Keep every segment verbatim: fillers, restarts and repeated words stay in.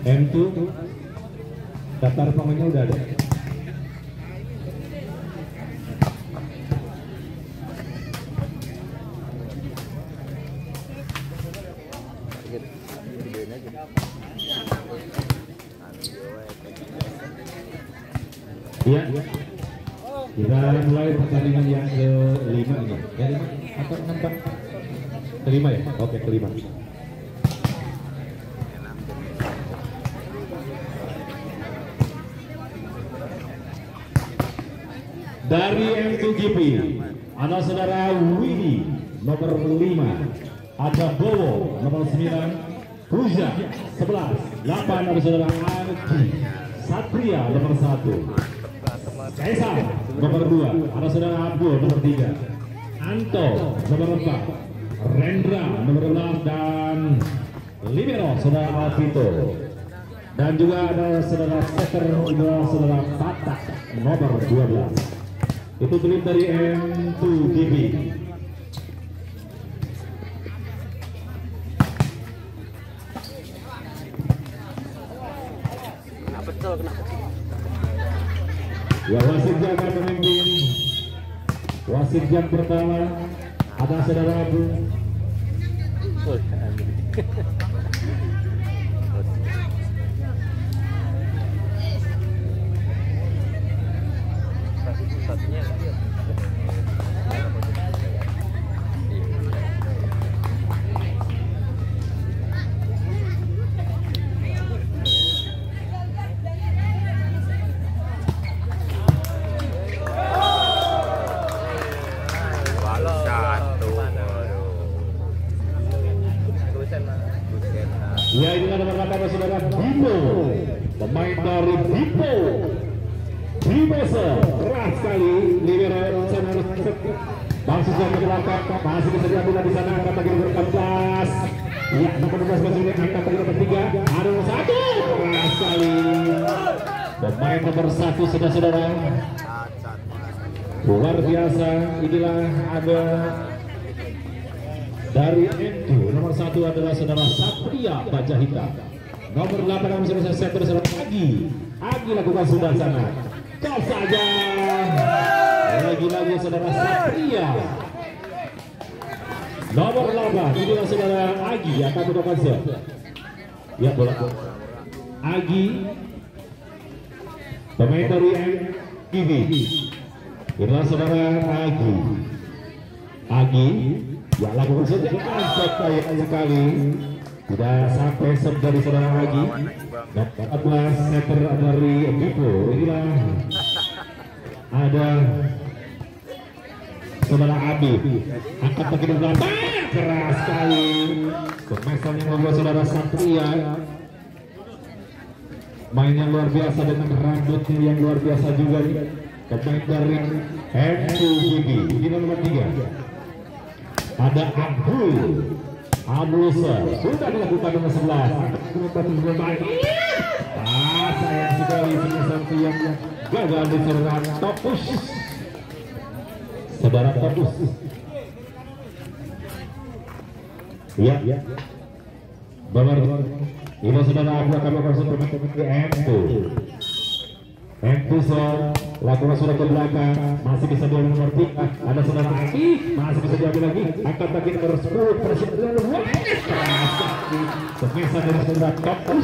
M dua daftar pemainnya udah ada. Iya, kita mulai pertandingan yang kelima ini. Ya, lima atau enam Pak? Kelima ya? Oke, kelima. Dari M dua G P ada saudara Widi nomor lima, ada Bowo nomor sembilan, Puja sebelas, delapan ada saudara Arki Satria nomor satu, Kaisar nomor dua, ada saudara Abdul nomor tiga, Anto nomor empat, Rendra nomor enam, dan Libero saudara Alvito, dan juga ada saudara Setter juga saudara Batak nomor dua belas. Itu tim dari M dua G P. Ya, wasit jaga pemimpin. Wasit yang pertama ada saudara Abu. Ya, ini nomor delapan saudara Bimo, pemain dari Bimo. Bimo keras sekali, libero masuk ke belakang, masih bisa diambil di sana, angkat lagi nomor empat belas. Ya, nomor empat belas masih angkat lagi nomor tiga, ada nomor satu, keras sekali. Pemain nomor satu saudara-saudara, luar biasa. Inilah ada dari M dua nomor satu adalah saudara Satria Baja Hitam. Nomor delapan yang bisa saya saudara Agi. Agi lakukan sudah sana. Kau saja. Lagi-lagi saudara Satria. Nomor delapan inilah saudara Agi akan melakukan set. Ya, bola. Agi pemain dari M T V. Inilah saudara Agi. Agi ya, lakukan saja mantap sekali, tidak sampai set dari saudara Agi. empat belas meter dari Bipo. Inilah ada saudara Abi, angkat kaki di belakang, keras sekali. Pemesan yang membuat saudara Satria, mainnya luar biasa dengan rambutnya yang luar biasa juga nih. Pemain dari M dua G P, ini nomor tiga. Ada Abdul Abdul sudah dilakukan nomor sebelas. Ah, sayang sekali satu yang gagal diserang Topus. Saudara Topus. Ya, ya. Nomor ini saudara Abu akan melakukan M dua. M dua lakukan sudah ke belakang, masih bisa diambil nomor tiga. Ada saudara Aki, masih bisa diambil lagi. Angkat lagi nomor sepuluh. Presiden semisal dari saudara Topus.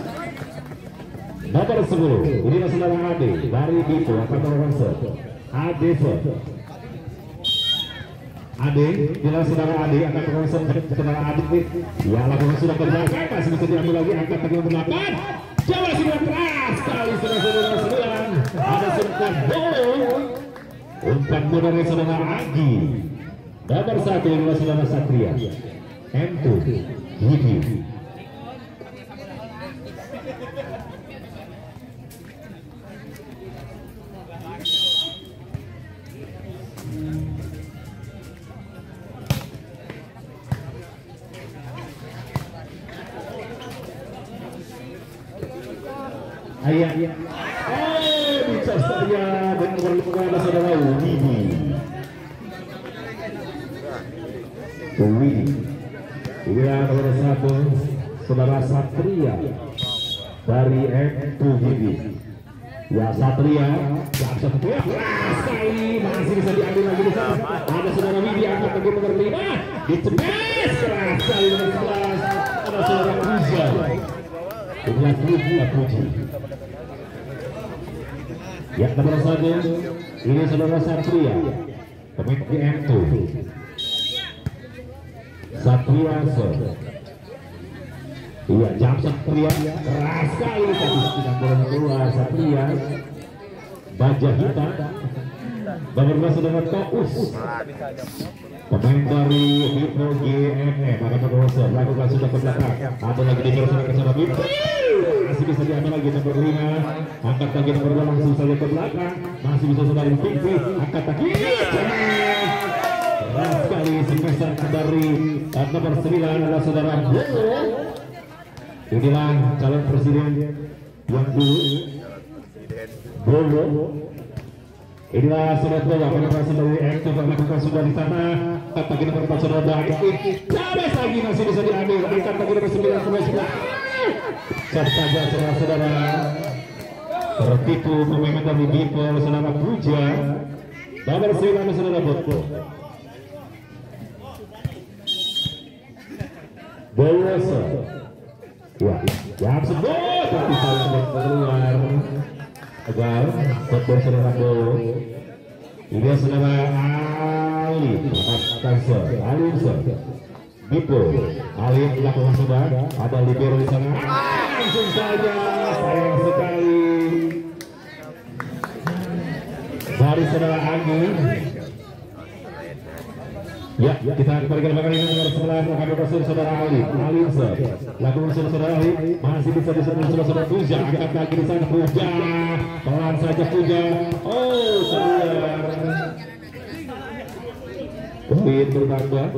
Nomor sepuluh. Inilah saudara Ade dari Bipo akan melakukan set. Ade set. Ade, inilah saudara Ade akan melakukan set. Saudara Ade, ya lakukan sudah ke belakang, masih bisa diambil lagi. Angkat lagi nomor delapan. Jawa sudah keras sekali saudara-saudara sembilan. Ada sempat Bowo. Umpan bola dari saudara Agi. Nomor satu adalah saudara Satria. M dua G P. Ayah, ayah. Oh, bicara saja dengan berluka saudara Widi. Widi. Ini nomor satu saudara Satria. dari M dua G P. Ya Satria, Jaksa Satria, sekali masih bisa diambil lagi di sana. Ada saudara Widi angkat lagi nomor lima, dicebes keras sekali nomor sebelas. Ada saudara Puja, sebelas Puja Puji. Ya nomor satu, ini saudara Satria, pemain di M dua. Satria so. Iya, jam Satria keras sekali tapi tidak boleh keluar. Satria Baja Hitam nomor saudara Taus, pemain dari Vivo G M M akan berproses lakukan sudah ke belakang. Ada lagi di bersama bersama Vivo, masih bisa diambil lagi nomor lima, angkat lagi nomor dua langsung saja ke belakang, masih bisa saudara Vivi angkat lagi keras sekali sepesan dari nomor sembilan adalah saudara Bowo. Inilah calon presiden yang dulu Bowo. Inilah saudara Bowo penegasan dari M dua melakukan sudah di sana. Angkat lagi nomor empat saudara Daik, cabes lagi masih bisa diambil. Angkat lagi nomor sembilan sebelas. Cepat saja saudara-saudara tertipu pemain dari Vivo saudara Puja. Nomor sembilan saudara Bowo. Bowo wah, jam sebut tapi saya keluar agar setor saudara Bowo. Ini saudara Ali Kanser, Ali Kanser, Bipo, Ali belakang sudah ada libero di sana. Langsung saja, sayang sekali dari saudara Anggi. Ya, kita kembali ke belakang ini nomor sebelas akan berhasil saudara Ali, Ali Kanser. Lakukan saudara Ali masih bisa disebut saudara Puja, angkat lagi di sana Puja, pelan saja Puja. Oh, keluar. Poin bertambah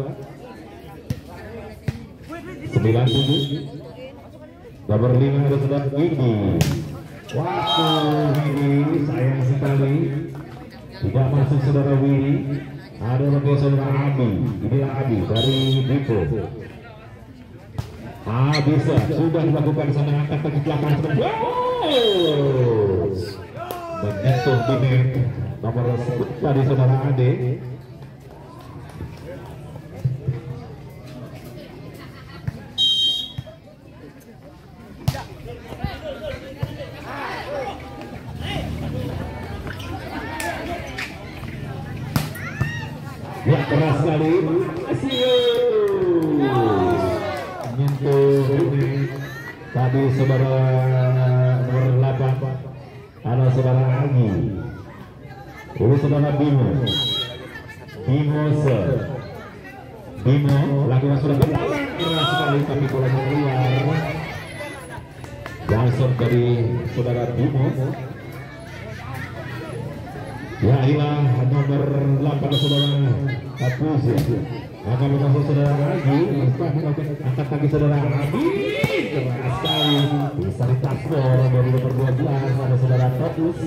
sembilan tujuh. Nomor lima ada saudara Widi. Wow, Widi sayang sekali tidak masuk saudara Widi. Ada lagi saudara Abi, inilah Abi dari Vivo. Ah bisa, sudah dilakukan sana angkat ke belakang sebentar. Menyentuh bibir nomor sepuluh tadi saudara Ade. Ya keras sekali, menyentuh ini tadi saudara nomor delapan ada saudara Agi, ini saudara Bimo, Bimo se, Bimo lakukan sudah bertahan keras sekali tapi bolanya keluar, langsung dari saudara Bimo. Ya hilang nomor delapan saudara Puja akan masuk saudara lagi, angkat kaki saudara Abi keras sekali bisa ditaskor dari nomor dua belas ada saudara Taus.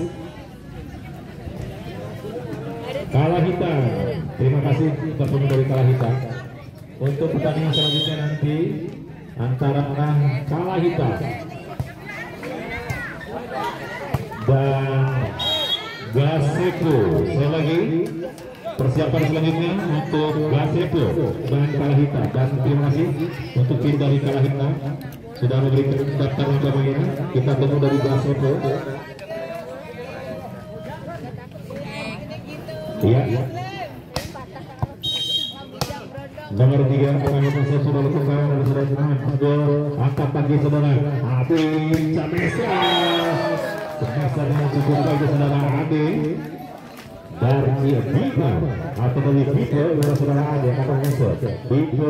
Kalah hitam, terima kasih bertemu dari Kalah hitam. Untuk pertandingan selanjutnya nanti antara Kalah hitam dan Gasepo. Saya lagi persiapan selanjutnya untuk Gasepo dan Kalah hitam. Dan terima kasih untuk tim dari Kalah hitam sudah memberikan daftar nama ini. Kita tunggu dari Gasepo. Iya. Nomor tiga kami masih sudah lakukan dari saudara angkat pagi saudara Abi Camesa. Semasa dengan cukup bagi saudara Ade dari Vivo atau dari Vivo adalah saudara Ade kata musuh Vivo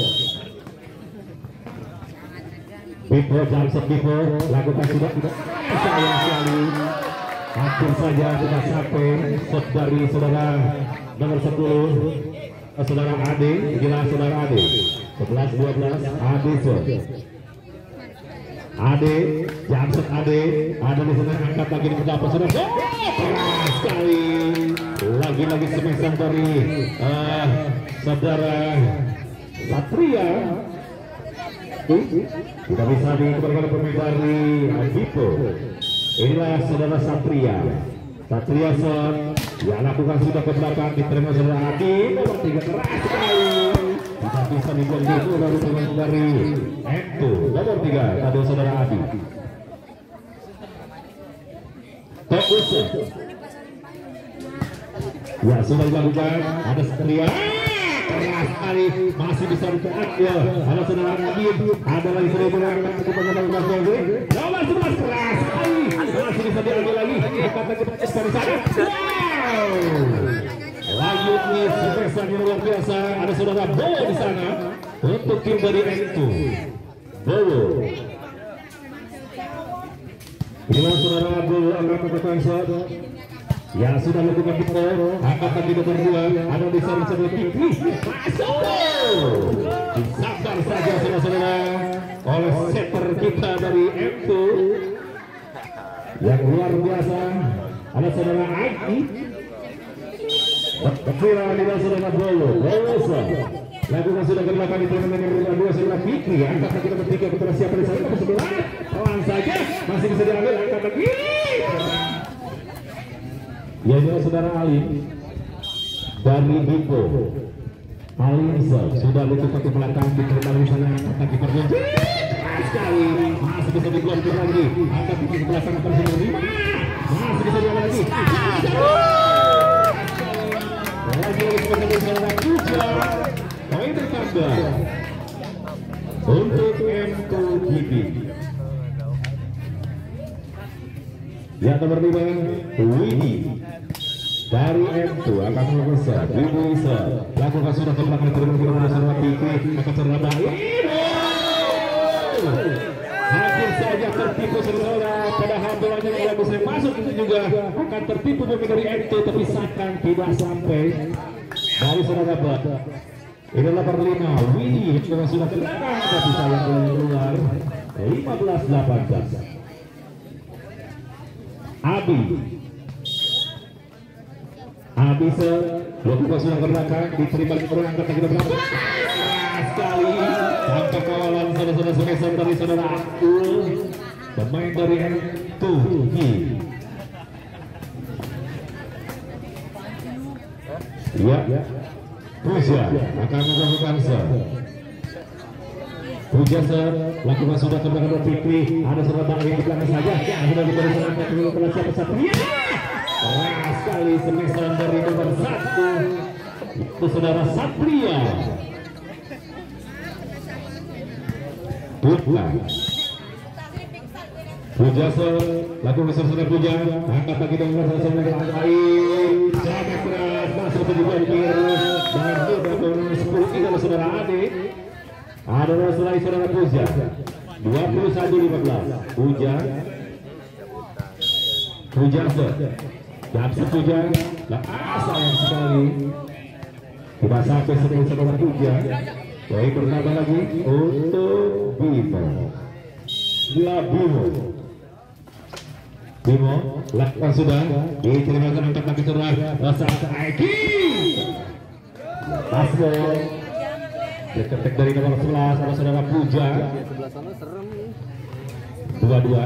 Vivo Jamset Vivo lakukan sudah sayang sekali hampir saja kita sampai shot dari saudara nomor sepuluh saudara Ade. Gila saudara Ade sebelas dua belas Ade shot Ade, Jamset Ade, ada di sana angkat lagi di pendapat sudah keras sekali, lagi-lagi semesan dari uh, saudara Satria. satu. Tidak bisa dikembalikan pemain dari Bipo. Inilah saudara Satria. Satria Son yang lakukan sudah ke belakang, diterima saudara Adi. Nomor tiga keras sekali. Tidak bisa dibuat itu lalu pemain dari Ento. Nomor tiga ada saudara Adi. Fokus. Ya sudah dilakukan, ada Satria keras sekali, masih bisa diambil. Ada saudara Nabil, ada lagi saudara berangkat ke pemain nomor sebelas keras sekali, masih bisa diambil lagi. Kata kita dari sana. Wow, lagi ini sebesar yang luar biasa. Ada saudara Bowo di sana untuk tim dari Ento. Bowo. Inilah saudara Bowo akan melakukan shot. Ya sudah lakukan Bipo, angkat kaki nomor dua, ada di sana saudara Fikri, masuk, disabar saja saudara-saudara oleh setter kita dari Ento yang luar biasa. Ada saudara Agi, kecil di bawah saudara Bowo, Bowo lakukan sudah ke belakang di turnamen nomor dua saudara Fikri, angkat kaki nomor tiga kepada siapa di sana sebelah, pelan saja, masih bisa diambil, angkat kaki. Ya juga saudara Alim dari Bipo. Alim sudah lutut kaki belakang diterima di sana, kaki bergunjing sekali, masih bisa diblokir lagi, angkat kaki ke belakang ke lima, masih bisa diambil lagi. Lagi lagi sebagai saudara Puja, poin bertambah untuk M K G P. Ya nomor lima Widi dari M dua akan menguasai Widi bisa lakukan sudah ke belakang terima kasih saudara Fikri akan terlama hampir saja tertipu saudara, padahal bolanya tidak bisa masuk itu juga akan tertipu dari M dua tapi seakan tidak sampai dari saudara Bot. Ini nomor lima Widi yang sudah ke belakang tapi sayang keluar lima belas delapan belas. Abi Abi ser lakukan sudah ke belakang diterima di orang angkat kita belakang sekali sampai kawalan saudara-saudara semester dari saudara Abdul pemain dari M dua. Ya Puja akan melakukan ser Puja ser lakukan sudah ke belakang Fikri, ada saudara yang di belakang saja yang sudah diberi serangan dulu kepada siapa Satria. Keras sekali semesan dari nomor satu itu saudara Satria. Puja Puja ser lakukan saudara Puja angkat lagi nomor satu dengan lain sangat keras masuk ke juga dan sudah sepuluh tiga saudara Ade. Ada lagi saudara Puja dua puluh satu lima belas. Puja Puja Jamsi Puja ah sayang sekali tidak sampai setelah saudara Puja. Poin bertambah lagi untuk Bimo. Ya Bimo Bimo lakukan sudah diterima ke angkat kaki saudara saat Aiki Pasmo ketek dari nomor sebelas ada saudara Puja dua dua.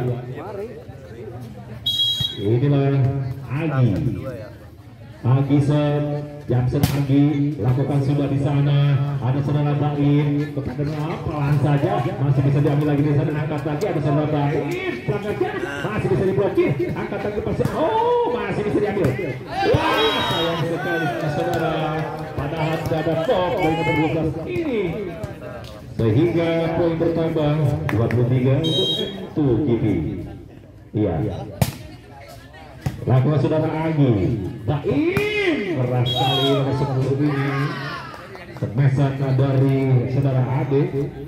Inilah Agi Agi set Jamsen Agi lakukan sudah di sana, ada saudara Baim kepada pelan saja masih bisa diambil lagi di sana, angkat lagi ada saudara Baim pelanggaran masih bisa diblokir, angkat lagi pasti oh masih bisa diambil. Wah sayang sekali saudara, padahal sudah ada top dari nomor dua belas ini sehingga poin bertambah dua puluh tiga untuk tuh G P. Iya lakukan saudara Agi Baim keras sekali nomor sepuluh ini semesan dari saudara Ade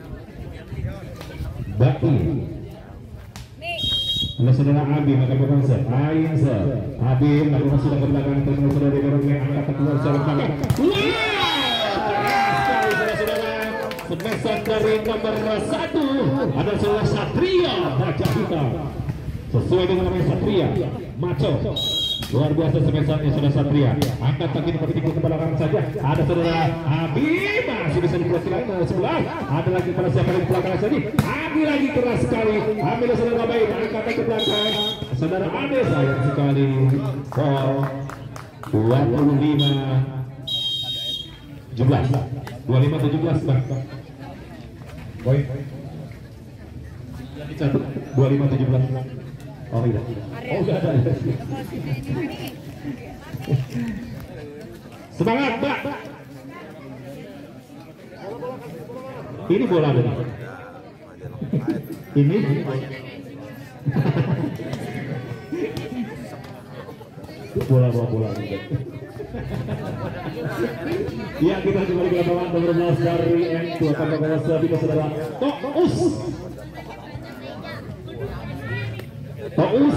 Baim oleh saudara Abi maka berkonsep Ain ser Abi lakukan sudah ke belakang terus saudara Dorongnya angkat keluar secara belakang keras sekali saudara-saudara semesan dari nomor satu ada saudara Satria baca hitam sesuai dengan nama Satria Maco luar biasa sebesarnya saudara Satria. Angkat kaki seperti itu ke belakang saja. Ada saudara Abi masih bisa dipelasi lagi nomor sebelas. Ada lagi pada siapa di belakang saja. Abi lagi keras sekali. Ambil saudara baik. Angkat ke belakang. Saudara Ade sayang sekali. Oh, dua puluh lima tujuh belas. dua puluh lima tujuh belas bang. Boy. dua puluh lima tujuh belas. Oh iya. Oh enggak ada. Semangat, Mbak. Ini bola nih. Ini. bola bola bola. Ya, kita kembali ke lapangan nomor enam belas dari M dua akan berkata di saudara Tous. Tous.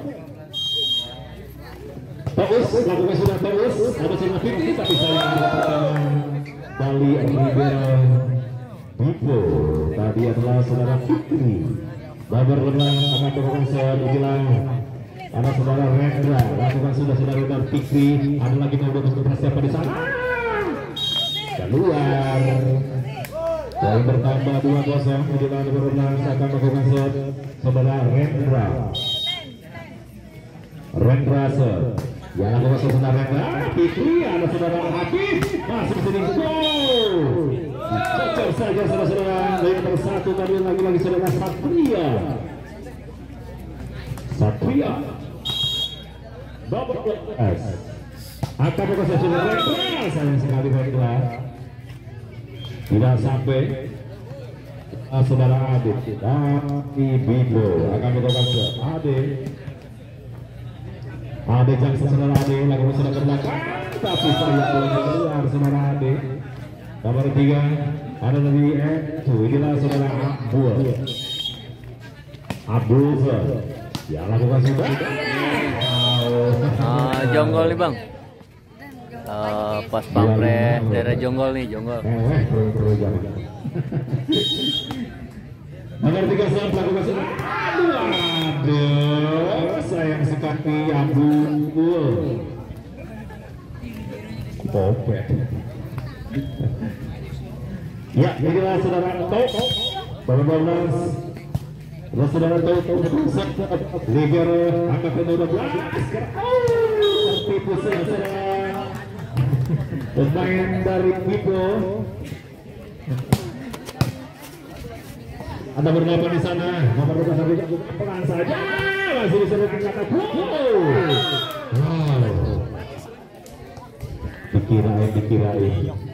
Tous lakukan sudah Tous. Ada sudah Fikri tapi saya mendapatkan Bali Ribera Bipo. Tadi adalah saudara Fikri. Babar lemah akan berkata dibilang. Ada saudara Rendra, lakukan sudah saudara dan Fikri. Ada lagi nomor untuk siapa di sana? Keluar. Poin bertambah dua kosong. Kemudian nomor enam akan melakukan shot saudara Rendra. Rendra shot. Ya lakukan shot saudara Rendra. Fikri ada saudara Habib masih bisa di gol. Cocok saja saudara-saudara. Nomor satu tadi lagi-lagi saudara Satria. Satria. Double S. Akan berkata saudara Rendra, sayang sekali Rendra. Tidak sampai. Uh, saudara Ade dari Bibo akan berkata Ade. Ade jangan saudara Ade lagi sudah ke belakang, tapi saya keluar saudara Ade. Nomor tiga ada lagi itu inilah saudara Abdul. Abdul. Ya lakukan sudah. Uh, jonggol nih bang, uh, pas pampres daerah jonggol nih jonggol. Nomor tiga saat lakukan sudah. Aduh, aduh, sayang sekali Abdul. Popet. Ya, inilah saudara Tok. Balas. Terus saudara tahu Libero angkat ke dua belas. Tertipu saudara pemain dari Bipo. Ada berapa di sana? Nomor dua satu pelan saja masih bisa angkat. Wow. Dikirain dikirain.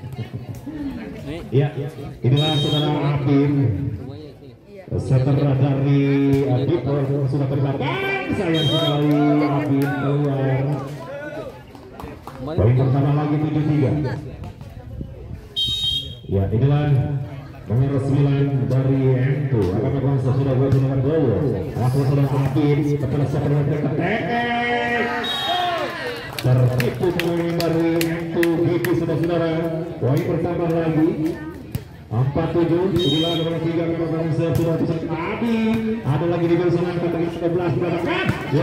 Ya, inilah saudara Abim. Setter dari Bipo sudah terbakar. Sayang sekali Abim keluar. Poin pertama lagi tujuh tiga. Ya inilah nomor sembilan dari M dua akan melakukan sudah buat dengan Bowo. Aku sudah terakhir kepala siapa yang terketek. Tertipu pemain dari M dua G P saudara-saudara. Poin pertama lagi empat tujuh. Inilah nomor tiga nomor bangsa sudah bisa Abi. Ada lagi di bawah sana kata tiga belas berangkat. Ya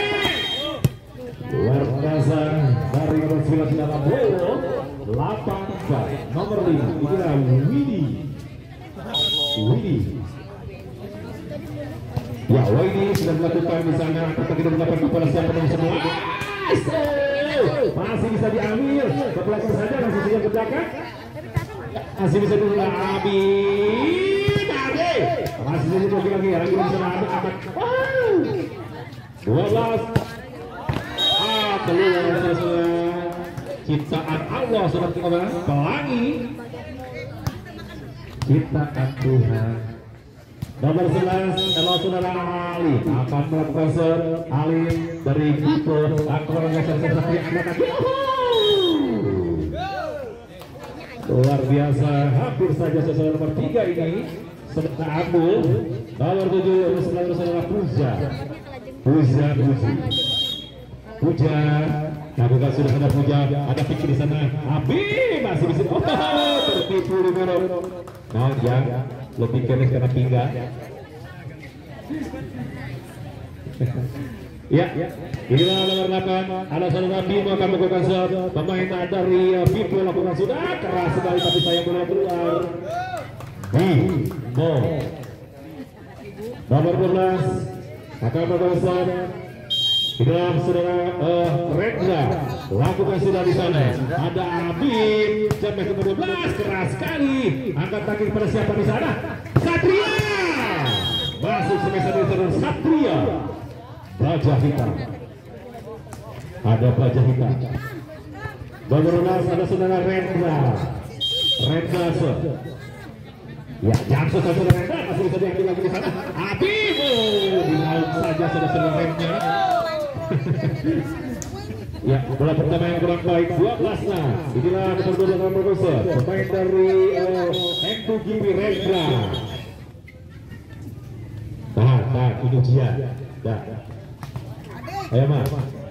luar biasa dari nomor sembilan saudara Bowo. delapan empat nomor lima inilah Widi. Widi. Ya Widi sudah melakukan di sana kata kita mendapat kepala siapa nomor sebelas. Masih bisa diambil ke belakang saja masih bisa ke belakang. Masih bisa dulu Abi. Abi. Masih bisa lagi lagi lagi bisa Abi akan. dua belas. Ah keluar saudara. Ciptaan Allah sudah kita pelangi. Ciptaan Tuhan. Nomor sebelas adalah saudara Ali akan melakukan ser Ali dari Bipo akan melakukan seperti anak luar biasa. Hampir saja sesuai nomor tiga ini saudara Abdul. Nomor tujuh saudara saudara Puja Puja Puja Puja. Nah bukan sudah ada Puja, ada Fikri di sana. Abi masih bisa. Oh tertipu di mana? Nah ya lebih keras karena pinggang. Ya, inilah nomor delapan. Ada saudara Bimo akan melakukan shot. Pemain dari Bimo lakukan sudah keras sekali tapi saya bola keluar. Bimo nomor dua belas akan melakukan shot. Di dalam saudara uh, Rendra lakukan sudah di sana. Ada Abib jam nomor dua belas keras sekali. Angkat kaki kepada siapa di sana? Satria masuk semester di sana. Satria Baja hitam. Ada baja hitam. Nomor dua belas ada saudara Rendra. Rendra so. Ya, jam saudara Rendra masih bisa diambil lagi di sana. Abib di laut saja saudara Rendra. Ya, bola pertama yang kurang baik dua belas nah. Inilah nomor dua belas nomor dua pemain dari M dua G P Rendra. Tahan, tahan, ini dia. Dah. Ayo mas.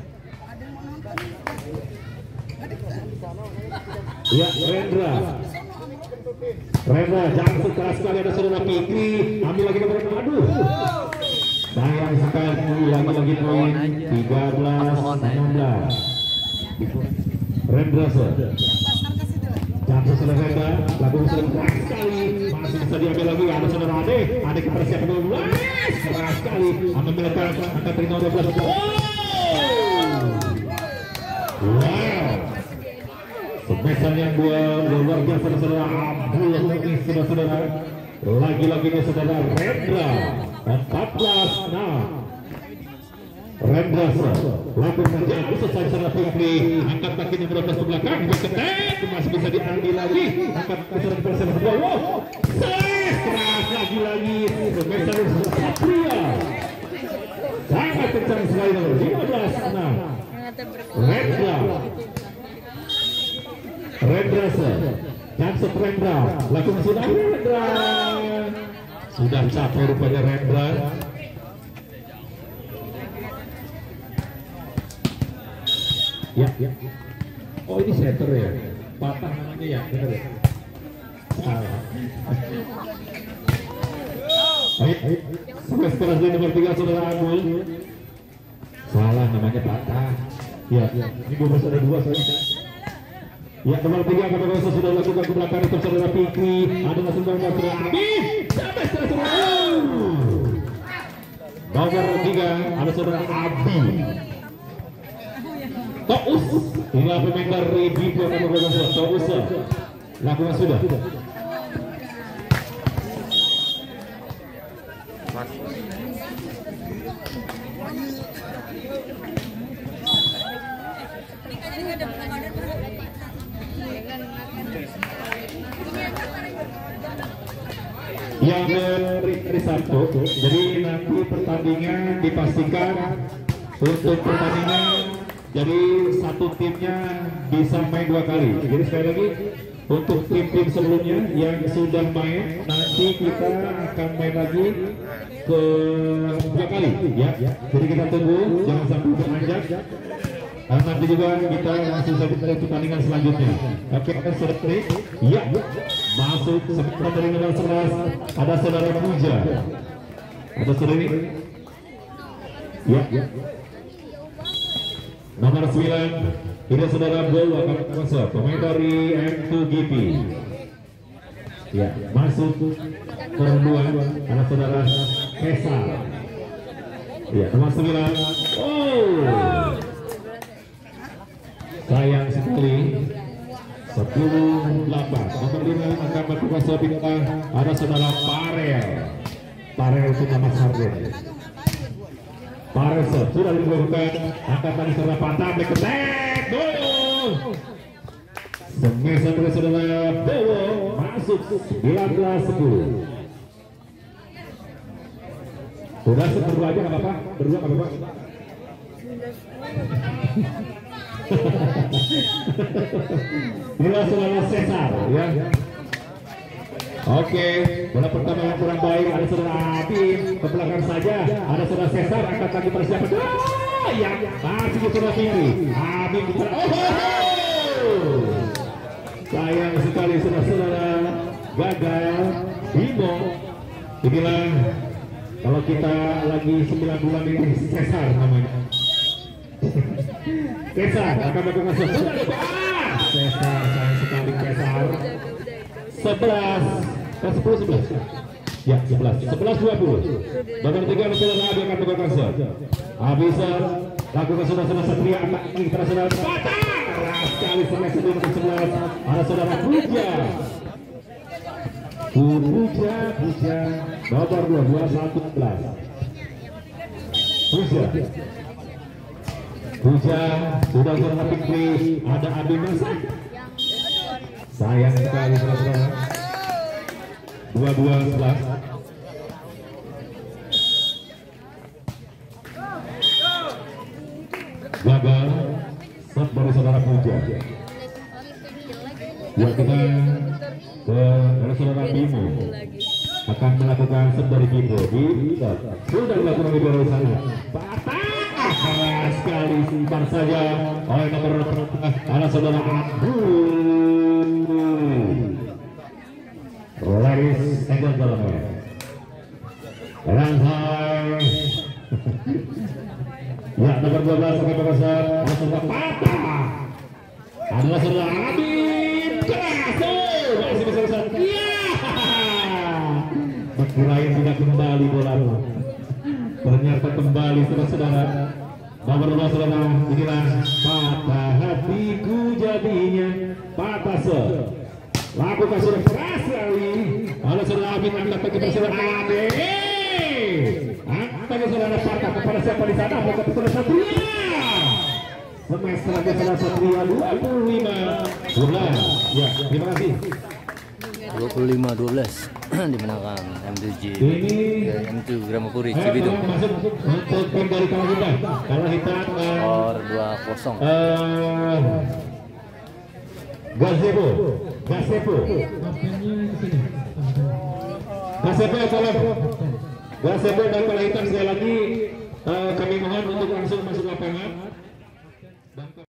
Ya, Rendra. Rendra, jangan keras sekali ada saudara Fikri. Ambil lagi nomor aduh. Sayang sekali lagi-lagi poin tiga belas enam belas. Rendra sir. Jangan saudara Rendra, lakukan saudara keras sekali. Masih bisa diambil lagi ada saudara Ade. Ade kepersiapan dua belas. Keras sekali. Ambil melekat angkat terima dua belas. Wow, semesan yang dua luar biasa saudara Abdul ini saudara. Lagi-lagi ini saudara Rendra empat belas nah. Rendra lakukan saja selesai saudara Fikri. Angkat kaki nomor dua belas ke belakang. Berketek masih bisa diambil lagi. Angkat saudara bersama kedua. Wow, keras lagi-lagi semesan Satria. Sangat kencang sekali lima belas nah. Rendra Rendra Jangan Rendra lakukan sudah Rendra sudah capek rupanya Rendra. Ya, ya. Oh ini center ya, patah namanya ya, benar ya. Salah. Ayo, ayo. Semester nomor tiga saudara Abul. Salah namanya patah. Ya, ya. Ini gue masih ada dua soalnya. Ya, nomor tiga kepada sudah lakukan ke belakang itu saudara Fikri. Ada langsung nomor saudara Abib. Sampai saudara. Nomor tiga ada saudara Abi. Taus. Inilah pemain dari Bimo nomor dua belas. Taus. Lakukan sudah. Yang dari satu, jadi nanti pertandingan dipastikan untuk pertandingan, jadi satu timnya bisa main dua kali. Jadi sekali lagi untuk tim-tim sebelumnya yang sudah main, nanti kita akan main lagi ke dua kali, ya. Jadi kita tunggu, jangan sampai beranjak. Dan nanti juga kita langsung saja ke pertandingan selanjutnya. Oke, sudah klik. Ya, masuk sebentar dari nomor sebelas. Ada saudara Puja. Ada saudara ini. Ya, ya. Nomor sembilan. Ini saudara Bowo akan masuk. Pemain dari M dua G P. Ya, masuk kedua. Ada saudara Kesa. Ya, nomor sembilan. Oh. Sayang sekali sepuluh delapan. Nomor lima akan berkuasa bintang ada saudara Parel. Parel itu nama Sarden. Parel sudah dilakukan angkatan saudara Patah ketek gol. Semisal dari saudara Bowo masuk sembilan belas sepuluh. Sudah berdua aja nggak apa-apa, berdua nggak apa-apa. Inilah saudara Cesar ya. Oke, bola pertama yang kurang baik ada saudara Abib ke belakang saja. Ada saudara Cesar angkat kaki persiapan. Ah, ya, masih di saudara kiri. Abib bicara. Oh, sayang sekali saudara-saudara gagal. Bimo. Inilah kalau kita lagi sembilan bulan ini Cesar namanya. Kesar akan melakukan sesuatu. Kesar sayang sekali Kesar. sebelas ke sepuluh sebelas. Ya, sebelas. sebelas dua puluh. Nomor tiga saudara Abi akan melakukan set. Abisar lakukan saudara Satria akan ingin saudara patah. Keras sekali smash sebelum ke sebelas. Ada saudara Puja. Puja, Puja. Nomor dua, dua satu belas. Puja. Puja sudah saudara Fikri. Ada Abi Masak. Sayang sekali saudara. Dua dua sebelas. Gagal. Set dari saudara Puja. Ya, kita ke dari saudara Bimo akan melakukan set dari Bimo. Bimo sudah dilakukan di bawah sana. Patah keras sekali, simpan saja oleh nomor ada saudara Abdul. Laris Egor Galame. Rantai. Ya, nomor dua belas sampai besar langsung patah. Adalah saudara Abid. Keras. Masih bisa besar. Iya. Kirain tidak kembali bola. Ternyata kembali saudara-saudara. Nomor dua saudara, inilah patah hatiku jadinya. Patah se. Lakukan sudah keras sekali. Ada saudara Abid angkat ke saudara Ade. Angkat ke saudara patah kepada siapa di sana? Angkat ke saudara Satria. Semester lagi saudara Satria dua puluh lima dua belas. Ya, terima kasih. dua puluh lima dua belas dimenangkan M tujuh G dari M tujuh Gramapuri Cibitung. Masuk untuk tim dari kalah hitam. Kalah hitam skor dua kosong. Eh Gazebo, Gazebo. Gazebo kalau Gazebo dan kalah hitam sekali lagi kami mohon untuk langsung masuk lapangan.